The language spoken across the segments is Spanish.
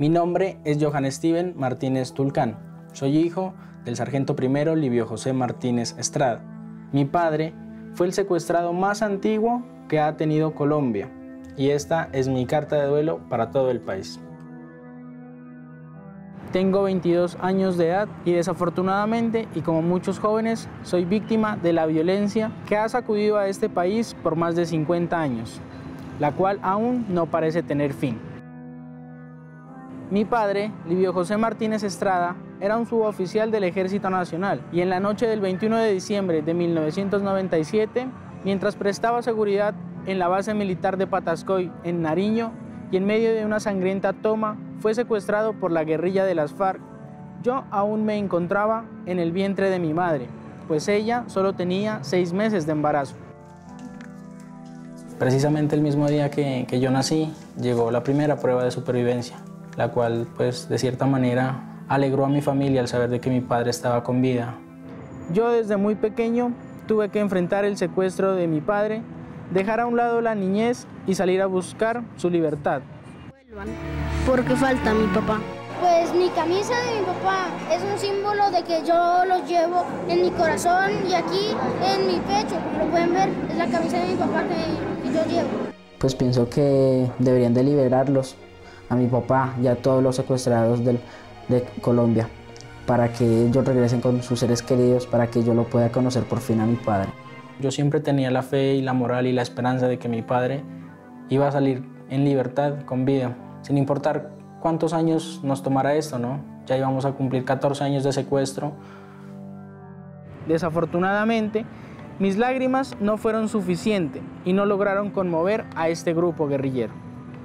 Mi nombre es Johan Steven Martínez Tulcán. Soy hijo del sargento primero Livio José Martínez Estrada. Mi padre fue el secuestrado más antiguo que ha tenido Colombia y esta es mi carta de duelo para todo el país. Tengo 22 años de edad y desafortunadamente, y como muchos jóvenes, soy víctima de la violencia que ha sacudido a este país por más de 50 años, la cual aún no parece tener fin. Mi padre, Livio José Martínez Estrada, era un suboficial del Ejército Nacional y en la noche del 21 de diciembre de 1997, mientras prestaba seguridad en la base militar de Patascoy, en Nariño, y en medio de una sangrienta toma, fue secuestrado por la guerrilla de las FARC. Yo aún me encontraba en el vientre de mi madre, pues ella solo tenía 6 meses de embarazo. Precisamente el mismo día que yo nací, llegó la primera prueba de supervivencia, la cual, pues, de cierta manera, alegró a mi familia al saber de que mi padre estaba con vida. Yo desde muy pequeño tuve que enfrentar el secuestro de mi padre, dejar a un lado la niñez y salir a buscar su libertad. ¿Por qué falta mi papá? Pues mi camisa de mi papá es un símbolo de que yo los llevo en mi corazón y aquí en mi pecho, como lo pueden ver, es la camisa de mi papá que yo llevo. Pues pienso que deberían de liberarlos, a mi papá y a todos los secuestrados de Colombia, para que ellos regresen con sus seres queridos, para que yo lo pueda conocer por fin a mi padre. Yo siempre tenía la fe y la moral y la esperanza de que mi padre iba a salir en libertad, con vida, sin importar cuántos años nos tomara esto, ¿no? Ya íbamos a cumplir 14 años de secuestro. Desafortunadamente, mis lágrimas no fueron suficientes y no lograron conmover a este grupo guerrillero.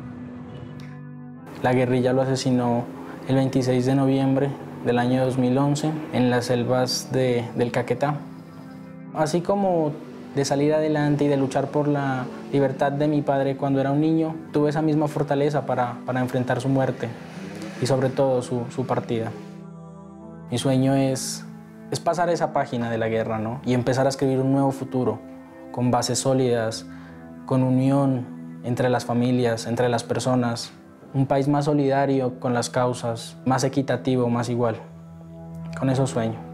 La guerrilla lo asesinó el 26 de noviembre del año 2011 en las selvas del Caquetá. Así como de salir adelante y de luchar por la libertad de mi padre cuando era un niño, tuve esa misma fortaleza para enfrentar su muerte y sobre todo su partida. Mi sueño es pasar esa página de la guerra, ¿no? Y empezar a escribir un nuevo futuro, con bases sólidas, con unión entre las familias, entre las personas, un país más solidario con las causas, más equitativo, más igual. Con eso sueño.